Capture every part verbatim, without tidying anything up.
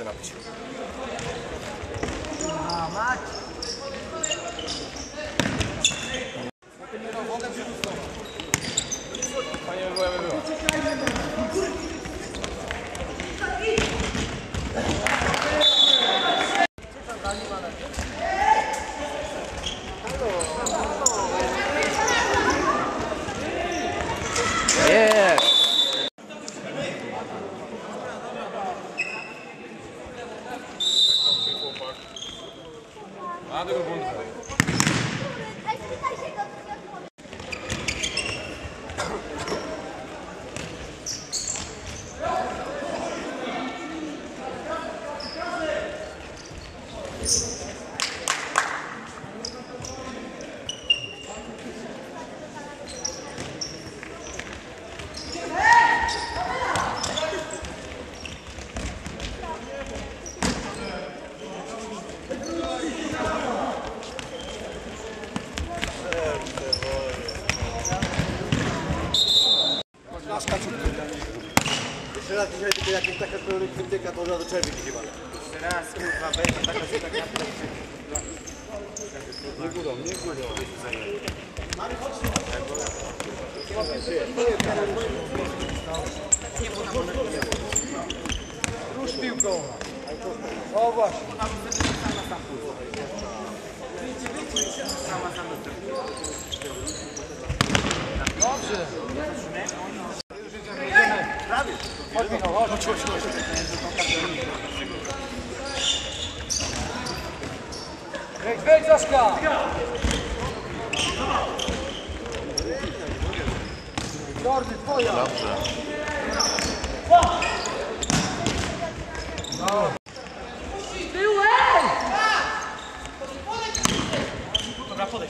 wodę napić. A, mać! Fajnie by było, jakby było. Jest! A tego błądu. Jeszcze raz dzisiaj tylko jakieś taka krytyka, to do czerwi chyba. Jeszcze raz, kurwa, będzie taka się tak naprawdę. Nie górą, nie górą. Rusz piłką. O właśnie. Dobrze. Chodź, Michał, chodź, chodź, chodź. Wejdź, wejdź, Zaszka! Jordy, twoja! Dobrze. Tyłem! Dobra, podejdź.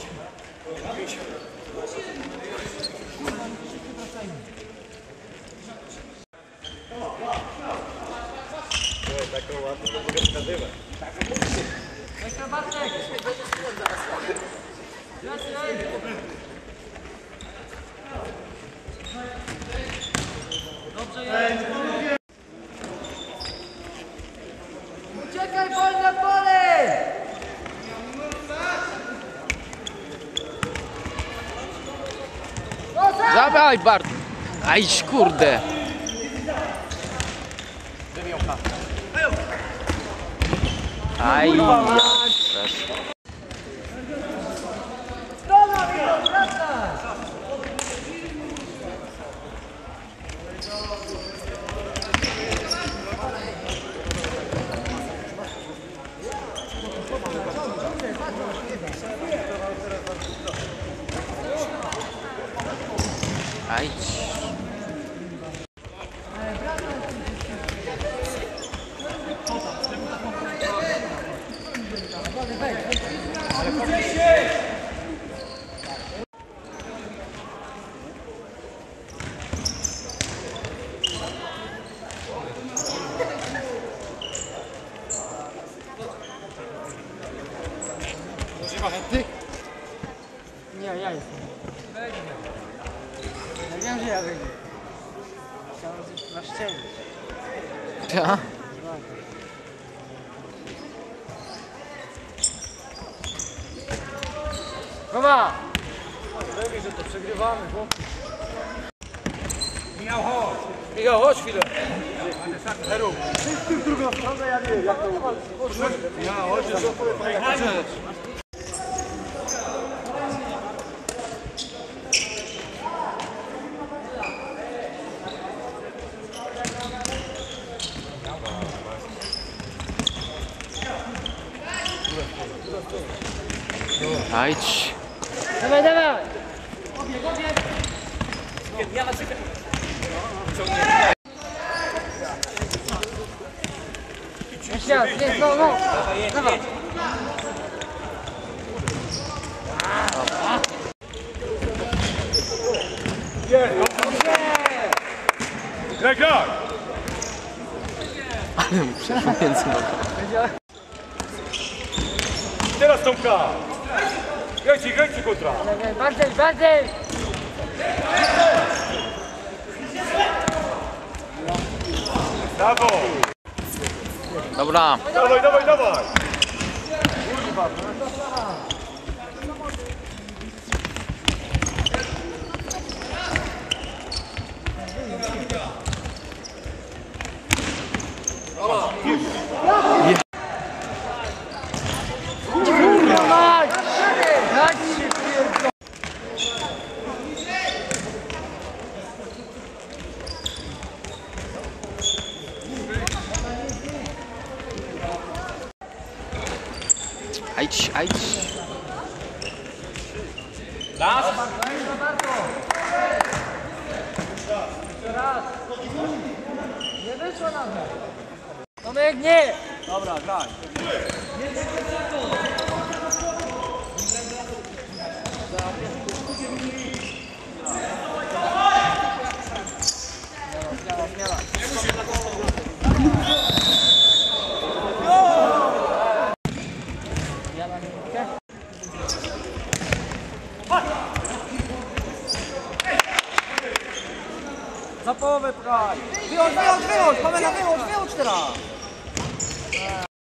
Taką ładną to mogę wskazywać. Weź na Bartek! Dobrze jest! Uciekaj, wolne pole! Zabaj Bart! Aj, kurde! Aj, przeszło. Dobra, Michał, wracaj! Aj. Nie, ja jestem. Ja wiem, że ja wyjdę. Chciałem coś naszczędzić. Ta? Chyba! Lepiej, że to przegrywamy, chłopcy. Michał, chodź. Michał, chodź chwilę. Heru. Ty w drugą stronę, ja nie wiem, jak to Michał, chodź. Chodź. Ajdź. Dawaj, dawaj! Ja na ciebie. Jeszcze raz, jest, no, no! Dawaj! Graj, graj! Ale mu przeszło między nogami. Teraz Tomka! Grajcie, grajcie kontra! Bardziej, bardziej! Brawo! Dobra. Dawaj, dawaj, dawaj! Ajdź, ajdź. Das? Nie wyszło na mnie. Tomek, nie! Dobra, graj. Za połowę pchaj. Wyłącz, wyłącz, wyłącz, Pamela, wyłącz, wyłącz teraz.